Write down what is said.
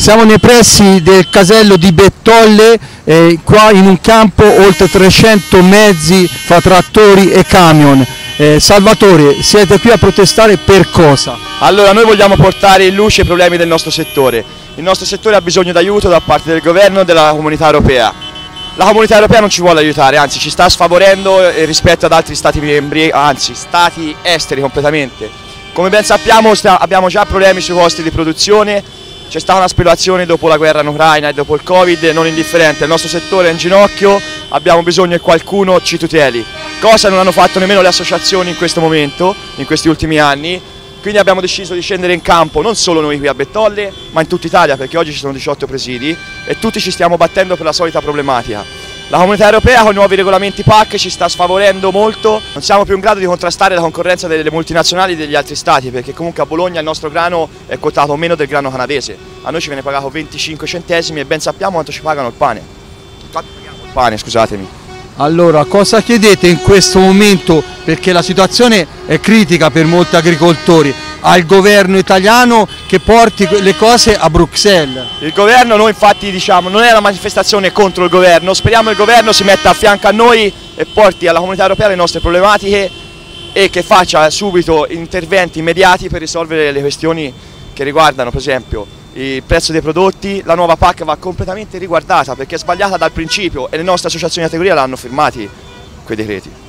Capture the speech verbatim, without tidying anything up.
Siamo nei pressi del casello di Bettolle, eh, qua in un campo oltre trecento mezzi fra trattori e camion. Eh, Salvatore, siete qui a protestare per cosa? Allora, noi vogliamo portare in luce i problemi del nostro settore. Il nostro settore ha bisogno d'aiuto da parte del governo e della comunità europea. La comunità europea non ci vuole aiutare, anzi ci sta sfavorendo rispetto ad altri stati membri, anzi stati esteri completamente. Come ben sappiamo abbiamo già problemi sui costi di produzione, c'è stata una speculazione dopo la guerra in Ucraina e dopo il Covid non indifferente, il nostro settore è in ginocchio, abbiamo bisogno che qualcuno ci tuteli, cosa non hanno fatto nemmeno le associazioni in questo momento, in questi ultimi anni, quindi abbiamo deciso di scendere in campo non solo noi qui a Bettolle, ma in tutta Italia, perché oggi ci sono diciotto presidi e tutti ci stiamo battendo per la solita problematica. La comunità europea con i nuovi regolamenti P A C ci sta sfavorendo molto, non siamo più in grado di contrastare la concorrenza delle multinazionali e degli altri stati, perché comunque a Bologna il nostro grano è quotato meno del grano canadese, a noi ci viene pagato venticinque centesimi e ben sappiamo quanto ci pagano il pane. Quanto paghiamo il pane, scusatemi. Allora, cosa chiedete in questo momento, perché la situazione è critica per molti agricoltori, al governo italiano che porti le cose a Bruxelles? Il governo, noi infatti diciamo, non è una manifestazione contro il governo, speriamo il governo si metta a fianco a noi e porti alla comunità europea le nostre problematiche e che faccia subito interventi immediati per risolvere le questioni che riguardano per esempio il prezzo dei prodotti. La nuova P A C va completamente riguardata perché è sbagliata dal principio e le nostre associazioni di categoria l'hanno firmati quei decreti.